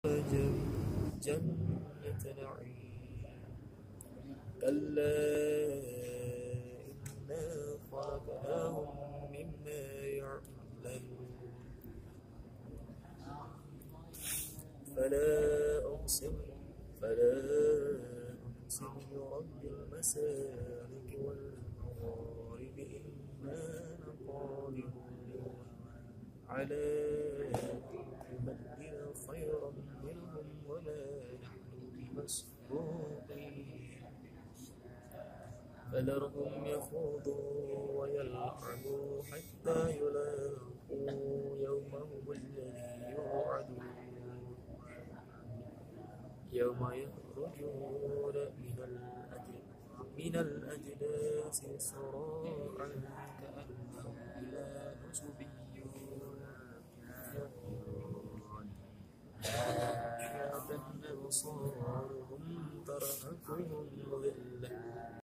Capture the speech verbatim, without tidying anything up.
جنة نعيم كلا إنا خلقناهم مما يعملون فلا أقسم فلا أقسم برب المشارق والمغارب إنا لقادرون على أن نبدل خيرا منهم وما نحن بمسبوقين فذرهم يخوضوا ويلعبوا حتى يلاقوا يومهم الذي يوعدون يوم يخرجون من الأجداث من الأجداث سراعا كأنهم إلى نصب يوفضون خاشعة أبصارهم ترهقهم ذلة